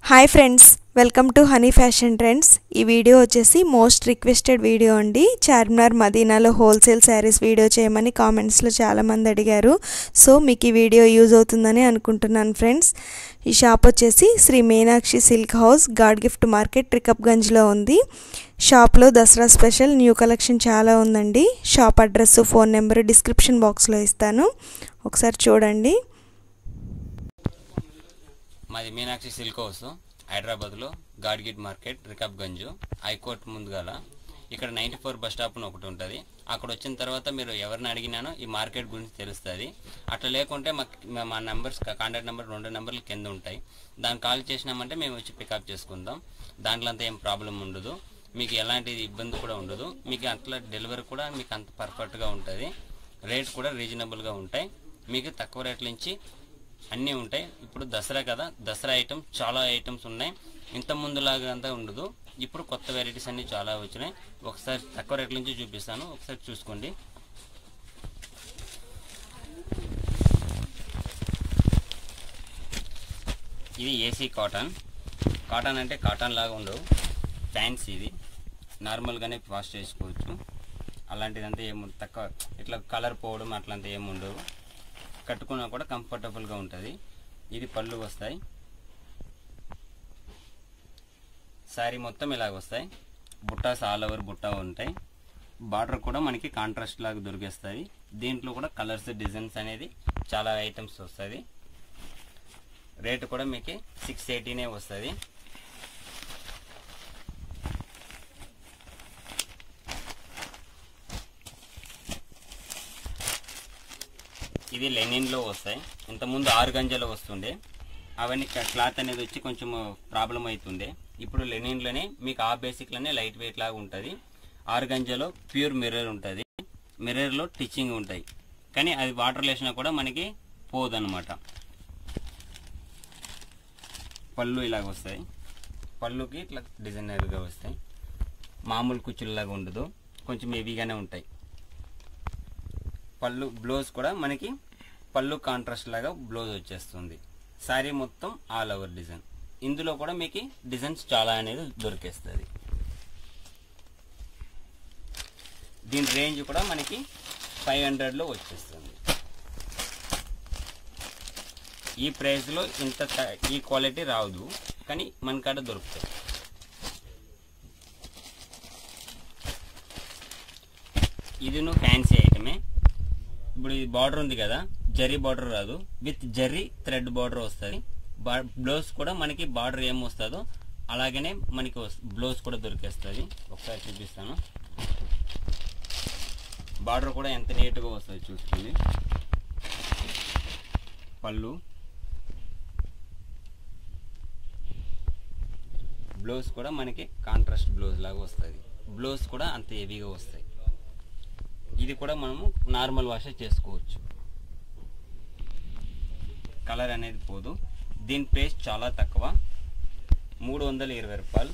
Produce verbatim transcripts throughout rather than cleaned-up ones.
Hi friends, welcome to honey fashion trends. ఈ video వచ్చేసి most requested video అండి. చార్మినార్ మదీనాలో హోల్సేల్ శారీస్ వీడియో చేయమని కామెంట్స్లో చాలామంది అడిగారు. సో మీకు ఈ వీడియో యూజ్ అవుతుందని అనుకుంటున్నాను ఫ్రెండ్స్. ఈ షాప్ వచ్చేసి Shri Meenakshi silk house, God gift market, రికబ్గంజ్లో ఉంది. షాప్లో దసరా స్పెషల్ న్యూ కలెక్షన్ చాలా ఉందండి. Shop address, phone number description బాక్స్లో ఇస్తాను, ఒకసారి చూడండి. మాది మీనాక్షి సిల్క్ హౌస్, హైదరాబాద్లో God gift market, Rikabganj, high court ముందుగాల. ఇక్కడ నైంటీ ఫోర్ బస్ స్టాప్ ఒకటి ఉంటుంది. అక్కడ వచ్చిన తర్వాత మీరు ఎవరిని అడిగినానో ఈ మార్కెట్ గురించి తెలుస్తుంది. అట్లా లేకుంటే మా మా నెంబర్స్, కాంటాక్ట్ నెంబర్ రెండు నెంబర్లు కింద ఉంటాయి. దాన్ని కాల్ చేసినామంటే మేము వచ్చి పికప్ చేసుకుందాం. దాంట్లో అంతా ఏం ప్రాబ్లం ఉండదు, మీకు ఎలాంటి ఇబ్బంది కూడా ఉండదు. మీకు అట్లా డెలివరీ కూడా మీకు అంత పర్ఫెక్ట్గా ఉంటుంది. రేట్ కూడా రీజనబుల్గా ఉంటాయి. మీకు తక్కువ రేట్ల నుంచి అన్నీ ఉంటాయి. ఇప్పుడు దసరా కదా, దసరా ఐటమ్స్ చాలా ఐటమ్స్ ఉన్నాయి. ఇంత ముందులాగా అంతా ఉండదు. ఇప్పుడు కొత్త వెరైటీస్ అన్నీ చాలా వచ్చినాయి. ఒకసారి తక్కువ రేట్ల నుంచి చూపిస్తాను, ఒకసారి చూసుకోండి. ఇది ఏసీ కాటన్. కాటన్ అంటే కాటన్ లాగా ఉండవు, ఫ్యాన్సీ. ఇది నార్మల్గానే వాష్ చేసుకోవచ్చు. అలాంటిదంతా ఏము తక్కువ ఇట్లా కలర్ పోవడం అట్లంతా ఏమి ఉండవు. కట్టుకున్నా కూడా కంఫర్టబుల్గా ఉంటుంది. ఇది పళ్ళు వస్తాయి, శారీ మొత్తం ఇలాగ వస్తాయి. బుట్టాస్ ఆల్ ఓవర్ బుట్టా ఉంటాయి. బార్డర్ కూడా మనకి కాంట్రాస్ట్ లాగా దొరికేస్తుంది. దీంట్లో కూడా కలర్స్, డిజైన్స్ అనేది చాలా ఐటమ్స్ వస్తుంది. రేటు కూడా మీకు సిక్స్ ఎయిటీనే వస్తుంది. ఇది లెనిన్లో వస్తాయి. ఇంతకుముందు ఆరు గంజలో వస్తుండే, అవన్నీ క్లాత్ అనేది వచ్చి కొంచెం ప్రాబ్లం అవుతుండే. ఇప్పుడు లెనిన్లోనే మీకు ఆ బేసిక్లోనే లైట్ వెయిట్ లాగా ఉంటుంది. ఆరు గంజలో ప్యూర్ మిర్రర్ ఉంటుంది. మిర్రర్లో టిచ్చింగ్ ఉంటాయి, కానీ అది వాటర్ వేసినా కూడా మనకి పోదన్నమాట. పళ్ళు ఇలాగ వస్తాయి. పళ్ళుకి ఇట్లా డిజైనర్గా వస్తాయి. మామూలు కుచ్చుల్లాగా ఉండదు, కొంచెం హెవీగానే ఉంటాయి. పళ్ళు బ్లౌజ్ కూడా మనకి పళ్ళు కాంట్రాస్ట్ లాగా బ్లౌజ్ వచ్చేస్తుంది. శారీ మొత్తం ఆల్ ఓవర్ డిజైన్. ఇందులో కూడా మీకు డిజైన్స్ చాలా అనేది దొరికేస్తుంది. దీని రేంజ్ కూడా మనకి ఫైవ్ హండ్రెడ్లో వచ్చేస్తుంది. ఈ ప్రైస్లో ఇంత ఈ క్వాలిటీ రాదు, కానీ మన కాడ దొరుకుతాయి. ఇది నువ్వు ఫ్యాన్సీ ఐటమే. ఇప్పుడు ఇది బార్డర్ ఉంది కదా, జరీ బార్డర్ రాదు, విత్ జరీ థ్రెడ్ బార్డర్ వస్తుంది. బ్లౌజ్ కూడా మనకి బార్డర్ ఏం వస్తుందో అలాగనే మనకి బ్లౌజ్ కూడా దొరికేస్తుంది. ఒకసారి చూపిస్తాను. బార్డర్ కూడా ఎంత నీట్గా వస్తుంది చూస్తుంది. పళ్ళు, బ్లౌజ్ కూడా మనకి కాంట్రాస్ట్ బ్లౌజ్ లాగా వస్తుంది. బ్లౌజ్ కూడా అంత హెవీగా వస్తాయి. ఇది కూడా మనము నార్మల్ వాష్ చేసుకోవచ్చు. కలర్ అనేది పోదు. దీని ప్రైస్ చాలా తక్కువ, మూడు వందల ఇరవై రూపాయలు.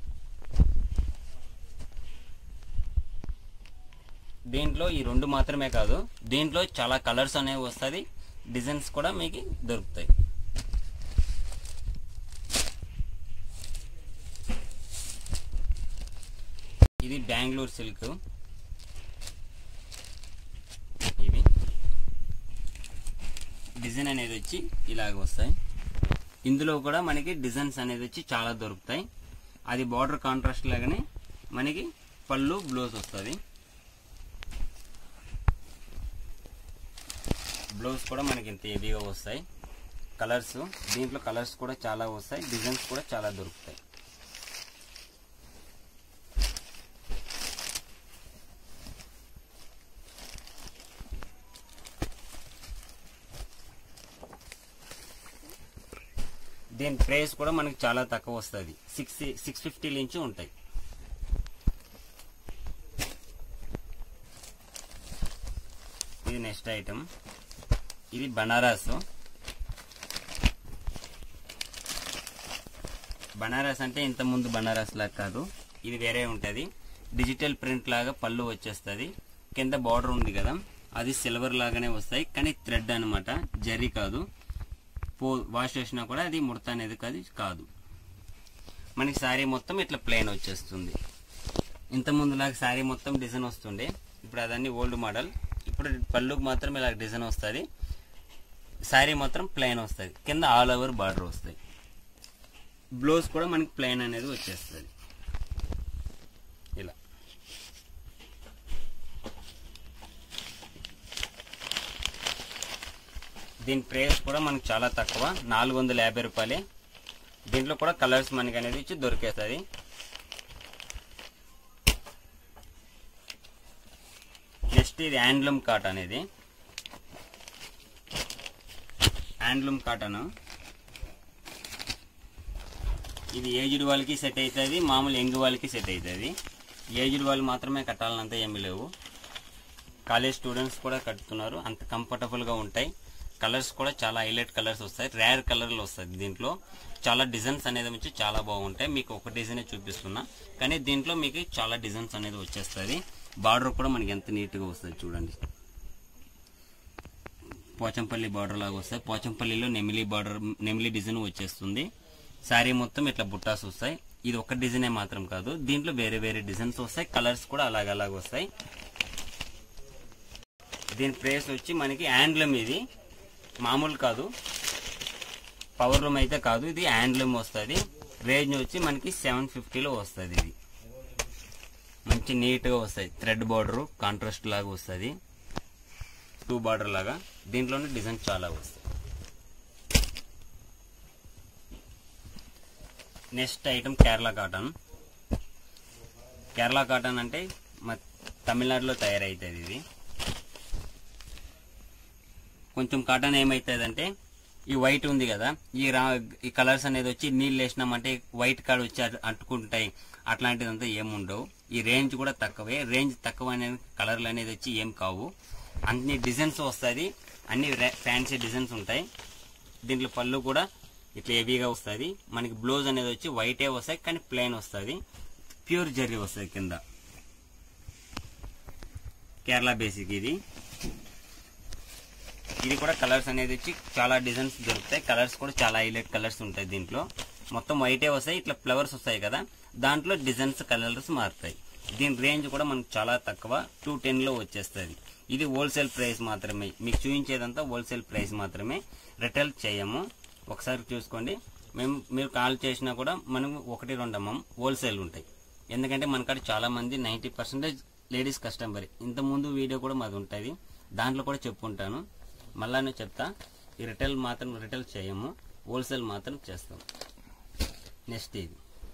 దీంట్లో ఈ రెండు మాత్రమే కాదు, దీంట్లో చాలా కలర్స్ అనేవి వస్తుంది. డిజైన్స్ కూడా మీకు దొరుకుతాయి. ఇది బెంగళూరు సిల్క్. ఇవి డిజైన్ అనేది వచ్చి ఇలాగ వస్తాయి. ఇందులో కూడా మనకి డిజైన్స్ అనేది వచ్చి చాలా దొరుకుతాయి. అది బార్డర్ కాంట్రాస్ట్ లాగానే మనకి పళ్ళు బ్లౌజ్ వస్తుంది. బ్లౌజ్ కూడా మనకి ఇంత హెవీగా వస్తాయి. కలర్స్, దీంట్లో కలర్స్ కూడా చాలా వస్తాయి. డిజైన్స్ కూడా చాలా దొరుకుతాయి. దీని ప్రైస్ కూడా మనకి చాలా తక్కువ వస్తుంది. సిక్స్ సిక్స్ ఫిఫ్టీ నుంచి ఉంటాయి. ఇది నెక్స్ట్ ఐటమ్. ఇది బనారస్. బనారస్ అంటే ఇంత ముందు బనారస్ లాగా కాదు, ఇది వేరే ఉంటుంది. డిజిటల్ ప్రింట్ లాగా పళ్ళు వచ్చేస్తుంది. కింద బార్డర్ ఉంది కదా, అది సిల్వర్ లాగానే వస్తాయి, కానీ థ్రెడ్ అనమాట, జరీ కాదు. పో వాష్ చేసినా కూడా అది ముడత అనేది కాదు కాదు మనకి శారీ మొత్తం ఇట్లా ప్లెయిన్ వచ్చేస్తుంది. ఇంత ముందులాగా శారీ మొత్తం డిజైన్ వస్తుండే, ఇప్పుడు అదన్నీ ఓల్డ్ మోడల్. ఇప్పుడు పళ్ళుకి మాత్రం ఇలా డిజైన్ వస్తుంది, శారీ మాత్రం ప్లెయిన్ వస్తుంది, కింద ఆల్ ఓవర్ బార్డర్ వస్తాయి. బ్లౌజ్ కూడా మనకి ప్లెయిన్ అనేది వచ్చేస్తుంది ఇలా. దీని ప్రైస్ కూడా మనకి చాలా తక్కువ, నాలుగు వందల యాభై రూపాయలే. దీంట్లో కూడా కలర్స్ మనకి అనేది ఇచ్చి దొరికేస్తుంది. నెక్స్ట్ ఇది హ్యాండ్లూమ్ కాటన్. ఇది హ్యాండ్లూమ్ కాటన్. ఇది ఏజ్డ్ వాళ్ళకి సెట్ అవుతుంది, మామూలు యంగ్ వాళ్ళకి సెట్ అవుతుంది. ఏజ్డ్ వాళ్ళు మాత్రమే కట్టాలనంత ఏమీ లేవు, కాలేజ్ స్టూడెంట్స్ కూడా కట్టుతున్నారు, అంత కంఫర్టబుల్గా ఉంటాయి. కలర్స్ కూడా చాలా హైలైట్ కలర్స్ వస్తాయి, రేర్ కలర్లు వస్తాయి. దీంట్లో చాలా డిజైన్స్ అనేది వచ్చి చాలా బాగుంటాయి. మీకు ఒక డిజైనే చూపిస్తున్నా, కానీ దీంట్లో మీకు చాలా డిజైన్స్ అనేది వచ్చేస్తుంది. బార్డర్ కూడా మనకి ఎంత నీట్గా వస్తుంది చూడండి. పోచంపల్లి బార్డర్ లాగా వస్తాయి. పోచంపల్లిలో నెమిలి బార్డర్, నెమిలి డిజైన్ వచ్చేస్తుంది. శారీ మొత్తం ఇట్లా బుట్టాస్ వస్తాయి. ఇది ఒక డిజైనే మాత్రం కాదు, దీంట్లో వేరే వేరే డిజైన్స్ వస్తాయి, కలర్స్ కూడా అలాగ అలాగ వస్తాయి. దీని ప్రైస్ వచ్చి మనకి హ్యాండ్లూమ్, ఇది మామూలు కాదు, పవర్ లూమ్ అయితే కాదు, ఇది హ్యాండ్లూమ్ వస్తుంది. రేంజ్ వచ్చి మనకి సెవెన్ ఫిఫ్టీలో వస్తుంది. ఇది మంచి నీట్గా వస్తుంది, థ్రెడ్ బార్డర్ కాంట్రాస్ట్ లాగా వస్తుంది, టూ బార్డర్ లాగా. దీంట్లోనే డిజైన్ చాలా వస్తాయి. Next item Kerala cotton. Kerala cotton అంటే మా తమిళనాడులో తయారవుతుంది. ఇది కొంచెం కాటన్ ఏమవుతుందంటే, ఈ వైట్ ఉంది కదా, ఈ రా ఈ కలర్స్ అనేది వచ్చి నీళ్ళు వేసినామంటే వైట్ కాడ వచ్చి అంటుకుంటాయి, అట్లాంటిదంతా ఏముండవు. ఈ రేంజ్ కూడా తక్కువే, రేంజ్ తక్కువ అనేది కలర్లు అనేది వచ్చి ఏం కావు. అన్ని డిజైన్స్ వస్తుంది, అన్ని ఫ్యాన్సీ డిజైన్స్ ఉంటాయి. దీంట్లో పళ్ళు కూడా ఇట్లా హెవీగా వస్తుంది. మనకి బ్లౌజ్ అనేది వచ్చి వైటే వస్తాయి, కానీ ప్లెయిన్ వస్తుంది, ప్యూర్ జర్రీ వస్తుంది కింద. కేరళ బేసిక్ ఇది. ఇది కూడా కలర్స్ అనేది వచ్చి చాలా డిజైన్స్ దొరుకుతాయి, కలర్స్ కూడా చాలా హైలైట్ కలర్స్ ఉంటాయి. దీంట్లో మొత్తం వైటే వస్తాయి, ఇట్లా ఫ్లవర్స్ వస్తాయి కదా, దాంట్లో డిజైన్స్ కలర్స్ మారుతాయి. దీని రేంజ్ కూడా మనకు చాలా తక్కువ, టూ టెన్ లో వచ్చేస్తుంది. ఇది హోల్సేల్ ప్రైస్ మాత్రమే, మీకు చూపించేదంతా హోల్సేల్ ప్రైస్ మాత్రమే, రిటైల్ చేయము. ఒకసారి చూసుకోండి. మేము మీరు కాల్ చేసినా కూడా మనం ఒకటి రెండు అమ్మం, హోల్సేల్ ఉంటాయి. ఎందుకంటే మనకాడ చాలా మంది నైంటీ పర్సెంటేజ్ లేడీస్ కస్టమర్. ఇంతకుముందు వీడియో కూడా మాది ఉంటుంది, దాంట్లో కూడా చెప్పుకుంటాను, మళ్ళానే చెప్తా. ఈ రిటైల్ మాత్రం రిటైల్ చేయము, హోల్సేల్ మాత్రం చేస్తాం. నెక్స్ట్ ఇది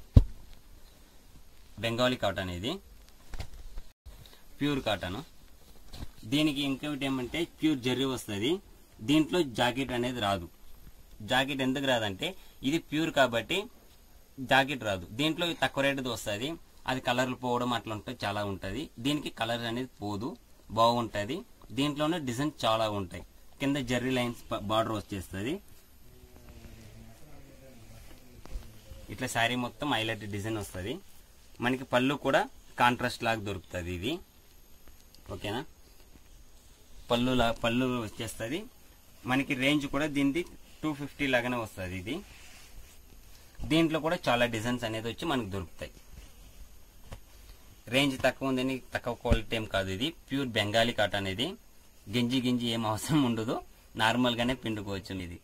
బెంగాలీ కాటన్. ఇది ప్యూర్ కాటన్. దీనికి ఇంకొకటి ఏమంటే ప్యూర్ జర్రీ వస్తుంది. దీంట్లో జాకెట్ అనేది రాదు. జాకెట్ ఎందుకు రాదంటే, ఇది ప్యూర్ కాబట్టి జాకెట్ రాదు. దీంట్లో తక్కువ రేటుది వస్తుంది, అది కలర్లు పోవడం అట్లా ఉంటుంది, చాలా ఉంటుంది. దీనికి కలర్ అనేది పోదు, బాగుంటుంది. దీంట్లోనే డిజైన్ చాలా ఉంటాయి. కింద జర్రీ లైన్స్ బార్డర్ వచ్చేస్తుంది. ఇట్లా శారీ మొత్తం హైలైట్ డిజైన్ వస్తుంది. మనకి పళ్ళు కూడా కాంట్రాస్ట్ లాగా దొరుకుతుంది. ఇది ఓకేనా, పళ్ళు లా పళ్ళు వచ్చేస్తుంది. మనకి రేంజ్ కూడా దీనిది టూ ఫిఫ్టీ లాగానే వస్తుంది. ఇది దీంట్లో కూడా చాలా డిజైన్స్ అనేది వచ్చి మనకు దొరుకుతాయి. రేంజ్ తక్కువ ఉందని తక్కువ క్వాలిటీ ఏం కాదు. ఇది ప్యూర్ బెంగాలీ కాటన్. ఇది గింజి గింజి ఏం అవసరం ఉండదు, నార్మల్ గానే పిండుకోవచ్చు. ఇది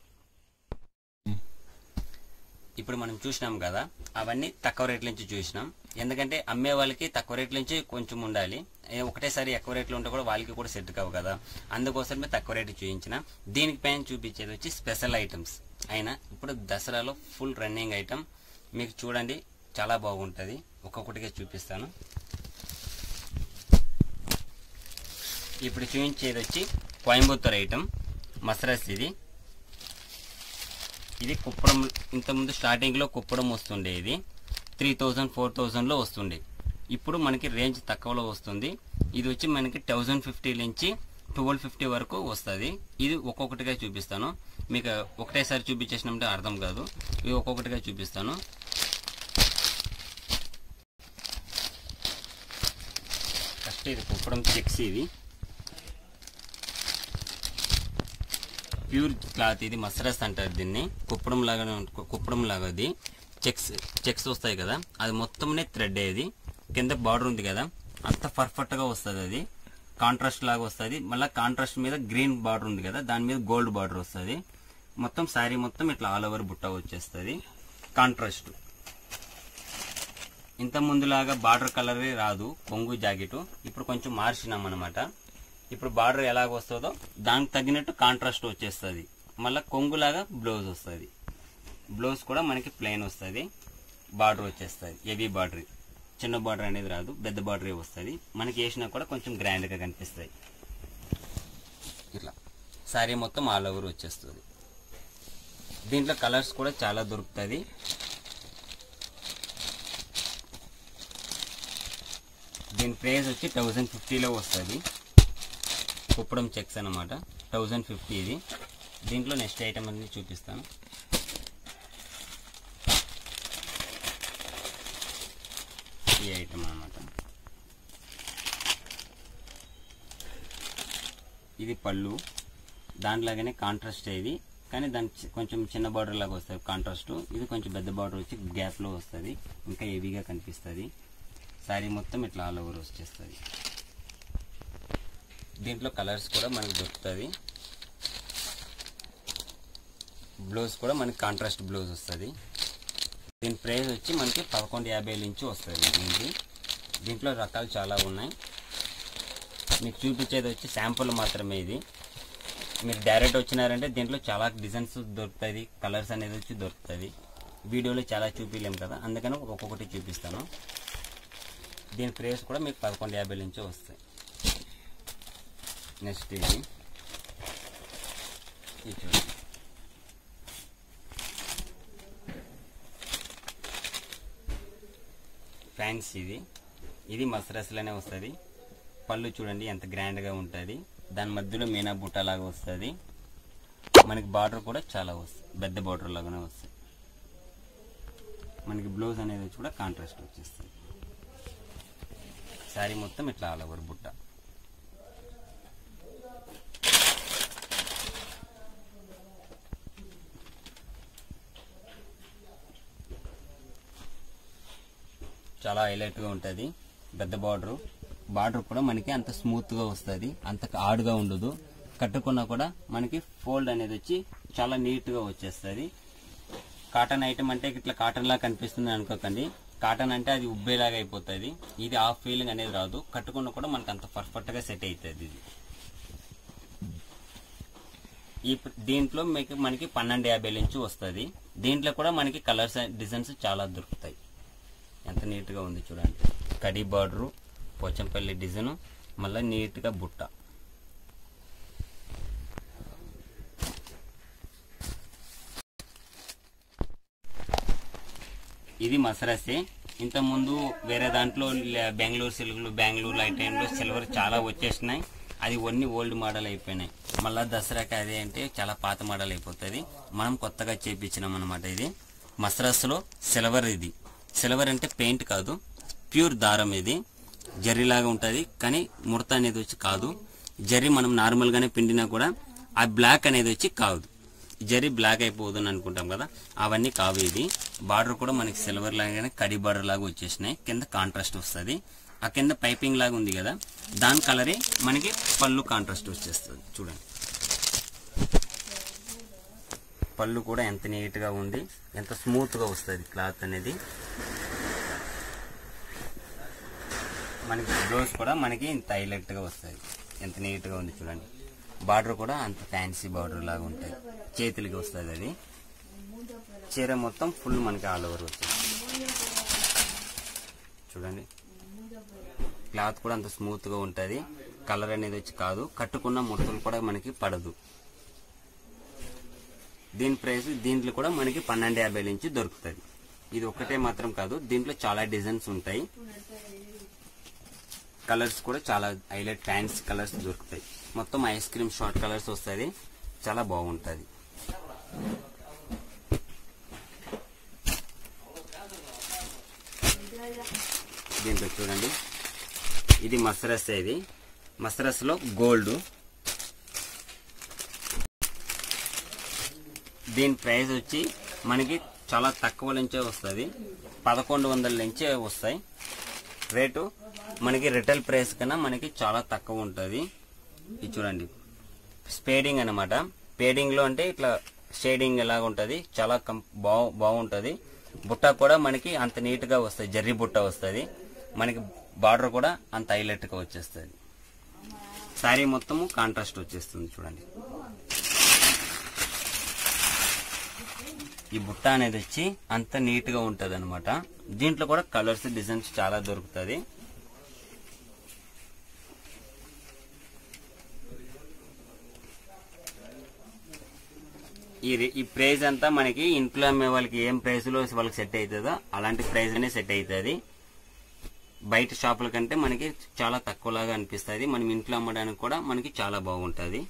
ఇప్పుడు మనం చూసినాం కదా, అవన్నీ తక్కువ రేట్ల నుంచి చూసినాం. ఎందుకంటే అమ్మే వాళ్ళకి తక్కువ రేట్ల నుంచి కొంచెం ఉండాలి, ఒకటేసారి ఎక్కువ రేట్లు ఉంటే కూడా వాళ్ళకి కూడా సెట్ కావు కదా, అందుకోసమే తక్కువ రేటు చూపించిన. దీనికి పైన చూపించేది వచ్చి స్పెషల్ ఐటమ్స్ అయినా ఇప్పుడు దసరాలో ఫుల్ రన్నింగ్ ఐటమ్. మీకు చూడండి చాలా బాగుంటుంది, ఒక్కొక్కటిగా చూపిస్తాను. ఇప్పుడు చూపించేది వచ్చి కోయంబత్తూర్ ఐటమ్ మసరస్. ఇది ఇది కుప్పడం, ఇంతకుముందు స్టార్టింగ్లో కుప్పడం వస్తుండే, ఇది త్రీ థౌజండ్ ఫోర్ థౌజండ్లో వస్తుండే. ఇప్పుడు మనకి రేంజ్ తక్కువలో వస్తుంది. ఇది వచ్చి మనకి థౌజండ్ ఫిఫ్టీ నుంచి ట్వెల్వ్ ఫిఫ్టీ వరకు వస్తుంది. ఇది ఒక్కొక్కటిగా చూపిస్తాను, మీకు ఒకటేసారి చూపించేసినట్టే అర్థం కాదు, ఇది ఒక్కొక్కటిగా చూపిస్తాను. ఫస్ట్ ఇది కుప్పడం చెక్స్. ఇది ప్యూర్ క్లాత్, ఇది మసరస్ అంటారు దీన్ని, కుప్పడం లాగా కుప్పడం లాగా. ఇది చెక్స్ చెక్స్ వస్తాయి కదా, అది మొత్తంనే థ్రెడ్ ఇది. కింద బార్డర్ ఉంది కదా, అంత పర్ఫెక్ట్ గా వస్తుంది. అది కాంట్రాస్ట్ లాగా వస్తుంది. మళ్ళీ కాంట్రాస్ట్ మీద గ్రీన్ బార్డర్ ఉంది కదా, దాని మీద గోల్డ్ బార్డర్ వస్తుంది. మొత్తం శారీ మొత్తం ఇట్లా ఆల్ ఓవర్ బుట్ట వచ్చేస్తుంది కాంట్రాస్ట్. ఇంత ముందులాగా బార్డర్ కలరే రాదు కొంగు జాకెట్. ఇప్పుడు కొంచెం మార్చినాం అనమాట. ఇప్పుడు బార్డర్ ఎలాగ వస్తుందో దానికి తగినట్టు కాంట్రాస్ట్ వచ్చేస్తుంది. మళ్ళీ కొంగులాగా బ్లౌజ్ వస్తుంది. బ్లౌజ్ కూడా మనకి ప్లెయిన్ వస్తుంది. బార్డర్ వచ్చేస్తుంది హెవీ బార్డర్. చిన్న బార్డర్ అనేది రాదు, పెద్ద బార్డరే వస్తుంది. మనకి వేసినా కూడా కొంచెం గ్రాండ్ గా కనిపిస్తాయి. ఇట్లా శారీ మొత్తం ఆల్ ఓవర్ వచ్చేస్తుంది. దీంట్లో కలర్స్ కూడా చాలా దొరుకుతుంది. దీని ప్రైస్ వచ్చి థౌజండ్ ఫిఫ్టీలో వస్తుంది. కుప్పడం చెక్స్ అనమాట. థౌజండ్ ఫిఫ్టీ ఇది. దీంట్లో నెక్స్ట్ ఐటమ్ అనేది చూపిస్తాను. ఈ ఐటమ్ అనమాట. ఇది పళ్ళు. దాంట్లాగానే కాంట్రాస్ట్ ఇది, కానీ దానికి కొంచెం చిన్న బార్డర్ లాగా వస్తుంది కాంట్రాస్ట్. ఇది కొంచెం పెద్ద బార్డర్ వచ్చి గ్యాప్ లో వస్తుంది, ఇంకా హెవీగా కనిపిస్తుంది. శారీ మొత్తం ఇట్లా ఆల్ ఓవర్ వచ్చేస్తుంది. దీంట్లో కలర్స్ కూడా మనకు దొరుకుతుంది. బ్లౌజ్ కూడా మనకి కాంట్రాస్ట్ బ్లౌజ్ వస్తుంది. దీని ప్రైస్ వచ్చి మనకి పదకొండు యాభై నుంచి వస్తుంది. దీనికి దీంట్లో రకాలు చాలా ఉన్నాయి. మీకు చూపించేది వచ్చి శాంపుల్ మాత్రమే. ఇది మీరు డైరెక్ట్ వచ్చినారంటే దీంట్లో చాలా డిజైన్స్ దొరుకుతుంది, కలర్స్ అనేది వచ్చి దొరుకుతుంది. వీడియోలో చాలా చూపించలేము కదా, అందుకని ఒక్కొక్కటి చూపిస్తాను. దీని ప్రైస్ కూడా మీకు పదకొండు యాభై నుంచి వస్తాయి. నెక్స్ట్ ఇది ఇది చూడండి. ఫ్యాన్సీ ఇది. ఇది మసరస్లోనే వస్తుంది. పళ్ళు చూడండి ఎంత గ్రాండ్గా ఉంటుంది. దాని మధ్యలో మీనా బుట్ట లాగా వస్తుంది. మనకి బార్డర్ కూడా చాలా వస్తుంది, పెద్ద బార్డర్ లాగానే వస్తుంది. మనకి బ్లౌజ్ అనేది కూడా కాంట్రాస్ట్ వచ్చేస్తుంది. శారీ మొత్తం ఇట్లా ఆల్ ఓవర్ బుట్ట. చాలా హైలైట్గా ఉంటుంది. పెద్ద బార్డర్. బార్డర్ కూడా మనకి అంత స్మూత్గా వస్తుంది, అంత హార్డ్గా ఉండదు. కట్టుకున్నా కూడా మనకి ఫోల్డ్ అనేది వచ్చి చాలా నీట్గా వచ్చేస్తుంది. కాటన్ ఐటమ్ అంటే ఇట్లా కాటన్ లాగా కనిపిస్తుంది అనుకోకండి. కాటన్ అంటే అది ఉబ్బేలాగా అయిపోతుంది. ఇది ఆ ఫీలింగ్ అనేది రాదు. కట్టుకున్నా కూడా మనకు అంత పర్ఫెక్ట్గా సెట్ అవుతుంది. ఇది ఈ దీంట్లో మీకు మనకి పన్నెండు యాభై నుంచి వస్తుంది. దీంట్లో కూడా మనకి కలర్స్ డిజైన్స్ చాలా దొరుకుతాయి. ఎంత నీట్గా ఉంది చూడండి. కడీ బార్డరు, పోచంపల్లి డిజైన్, మళ్ళీ నీట్గా బుట్ట. ఇది మసరసే. ఇంతకుముందు వేరే దాంట్లో బెంగళూరు సిల్క్లు, బెంగళూరు లైట్ టైంలో సిల్వర్ చాలా వచ్చేసినాయి. అది ఒన్ని ఓల్డ్ మోడల్ అయిపోయినాయి. మళ్ళీ దసరాకి అదే అంటే చాలా పాత మోడల్ అయిపోతుంది. మనం కొత్తగా చేపించినాం అనమాట. ఇది మసరస్లో సిల్వర్. ఇది సిల్వర్ అంటే పెయింట్ కాదు, ప్యూర్ దారం. ఇది జర్రీలాగా ఉంటుంది, కానీ ముడత అనేది వచ్చి కాదు. జర్రీ మనం నార్మల్గానే పిండినా కూడా ఆ బ్లాక్ అనేది వచ్చి కాదు. జరీ బ్లాక్ అయిపోదని అనుకుంటాం కదా, అవన్నీ కావు. ఇది బార్డర్ కూడా మనకి సిల్వర్ లాగానే కడి బార్డర్ లాగా వచ్చేసినాయి. కింద కాంట్రాస్ట్ వస్తుంది. ఆ కింద పైపింగ్ లాగా ఉంది కదా, దాని కలరే మనకి పళ్ళు కాంట్రాస్ట్ వచ్చేస్తుంది. చూడండి పళ్ళు కూడా ఎంత నీట్గా ఉంది, ఎంత స్మూత్గా వస్తుంది క్లాత్ అనేది. మనకి బ్లౌజ్ కూడా మనకి ఇంత హైలైట్గా వస్తుంది. ఎంత నీట్గా ఉంది చూడండి. బార్డర్ కూడా అంత ఫ్యాన్సీ బార్డర్ లాగా ఉంటుంది. చేతులకి వస్తుంది. అది చీర మొత్తం ఫుల్ మనకి ఆల్ ఓవర్ వస్తుంది. చూడండి క్లాత్ కూడా అంత స్మూత్ గా ఉంటుంది. కలర్ అనేది వచ్చి కాదు, కట్టుకున్న ముడతలు కూడా మనకి పడదు. దీని ప్రైస్ దీంట్లో కూడా మనకి పన్నెండు యాభై నుంచి దొరుకుతుంది. ఇది ఒకటే మాత్రం కాదు, దీంట్లో చాలా డిజైన్స్ ఉంటాయి. కలర్స్ కూడా చాలా హైలైట్ ఫ్యాన్సీ కలర్స్ దొరుకుతాయి. మొత్తం ఐస్ క్రీమ్ షార్ట్ కలర్స్ వస్తుంది. చాలా బాగుంటుంది. దీంట్లో చూడండి, ఇది మసరస్. ఇది మసరస్ లో గోల్డ్. దీని ప్రైస్ వచ్చి మనకి చాలా తక్కువ నుంచే వస్తుంది, పదకొండు వందల నుంచే వస్తాయి. రేటు మనకి రిటైల్ ప్రైస్ కన్నా మనకి చాలా తక్కువ ఉంటుంది. ఇది చూడండి స్పేడింగ్ అనమాట. పేడింగ్ లో అంటే ఇట్లా షేడింగ్ ఎలాగ ఉంటుంది, చాలా బాగు బాగుంటుంది. బుట్ట కూడా మనకి అంత నీట్ గా వస్తుంది, జర్రీ బుట్ట వస్తుంది. మనకి బార్డర్ కూడా అంత హైలైట్ గా వచ్చేస్తుంది. శారీ మొత్తము కాంట్రాస్ట్ వచ్చేస్తుంది చూడండి. ఈ బుట్ట అనేది వచ్చి అంత నీట్ గా ఉంటది అనమాట. దీంట్లో కూడా కలర్స్ డిజైన్స్ చాలా దొరుకుతుంది. ఈ ఈ ప్రైస్ అంతా మనకి ఇంట్లో అమ్మే వాళ్ళకి ఏం ప్రైస్ లో వాళ్ళకి సెట్ అవుతుందో అలాంటి ప్రైస్ అనే సెట్ అవుతుంది. బయట షాపుల కంటే మనకి చాలా తక్కువలాగా అనిపిస్తుంది. మనం ఇంట్లో అమ్మడానికి కూడా మనకి చాలా బాగుంటుంది.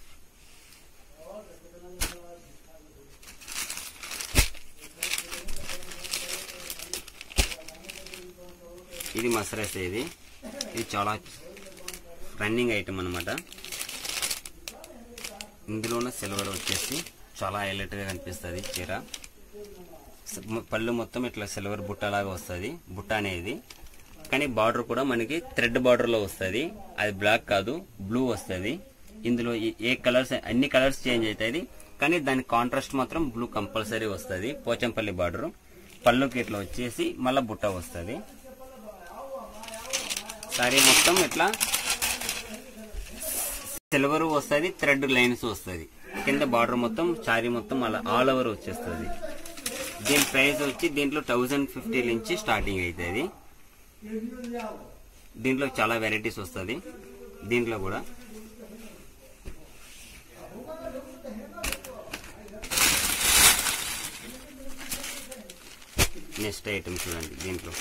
ఇది మసరస్, ఇది ఇది చాలా రన్నింగ్ ఐటమ్ అనమాట. ఇందులోనే సిల్వర్ వచ్చేసి చాలా హైలైట్ గా కనిపిస్తుంది చీర. పళ్ళు మొత్తం ఇట్లా సిల్వర్ బుట్ట లాగా వస్తుంది బుట్ట అనేది. కానీ బార్డర్ కూడా మనకి థ్రెడ్ బార్డర్ లో వస్తుంది. అది బ్లాక్ కాదు, బ్లూ వస్తుంది. ఇందులో ఏ కలర్స్ అన్ని కలర్స్ చేంజ్ అవుతాయి, కానీ దాని కాంట్రాస్ట్ మాత్రం బ్లూ కంపల్సరీ వస్తుంది. పోచంపల్లి బార్డర్ పళ్ళుకి ఇట్లా వచ్చేసి మళ్ళా బుట్ట వస్తుంది. సారీ మొత్తం ఇట్లా సిల్వర్ వస్తుంది, థ్రెడ్ లైన్స్ వస్తుంది. కింద బార్డర్ మొత్తం సారీ మొత్తం అలా ఆల్ ఓవర్ వచ్చేస్తుంది. దీని ప్రైస్ వచ్చి దీంట్లో థౌజండ్ ఫిఫ్టీ నుంచి స్టార్టింగ్ అవుతుంది. దీంట్లో చాలా వెరైటీస్ వస్తుంది. దీంట్లో కూడా నెక్స్ట్ ఐటమ్ చూడండి. దీంట్లో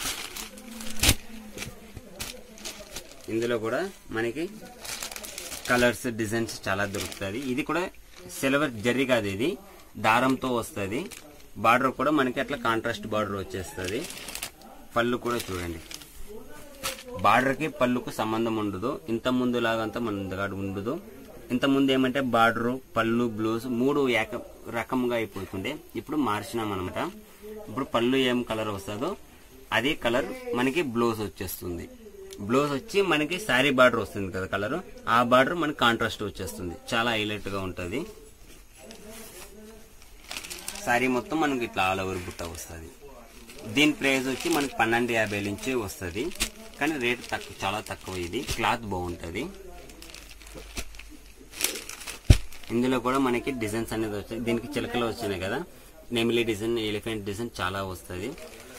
ఇందులో కూడా మనకి కలర్స్ డిజైన్స్ చాలా దొరుకుతుంది. ఇది కూడా సిల్వర్ జరీ కాదు, ఇది దారంతో వస్తుంది. బార్డర్ కూడా మనకి అట్లా కాంట్రాస్ట్ బార్డర్ వచ్చేస్తుంది. పళ్ళు కూడా చూడండి, బార్డర్ కి పళ్ళుకు సంబంధం ఉండదు. ఇంత ముందు లాగంతా మన దగ్గర ఉండదు. ఇంత ముందు ఏమంటే బార్డర్, పళ్ళు, బ్లౌజ్ మూడు ఏక రకంగా అయిపోతుండే. ఇప్పుడు మార్చినాం అనమాట. ఇప్పుడు పళ్ళు ఏం కలర్ వస్తుందో అదే కలర్ మనకి బ్లౌజ్ వచ్చేస్తుంది. బ్లౌజ్ వచ్చి మనకి శారీ బార్డర్ వస్తుంది కదా కలర్, ఆ బార్డర్ మనకి కాంట్రాస్ట్ వచ్చేస్తుంది. చాలా హైలైట్ గా ఉంటది. శారీ మొత్తం మనకి ఇట్లా ఆల్ ఓవర్ బుట్ట వస్తుంది. దీని ప్రైస్ వచ్చి మనకి పన్నెండు యాభై నుంచి వస్తుంది. కానీ రేట్ తక్కువ, చాలా తక్కువ. ఇది క్లాత్ బాగుంటది. ఇందులో కూడా మనకి డిజైన్స్ అనేది వచ్చాయి. దీనికి చిలకలు వచ్చినాయి కదా, నెమిలి డిజైన్, ఎలిఫెంట్ డిజైన్ చాలా వస్తుంది.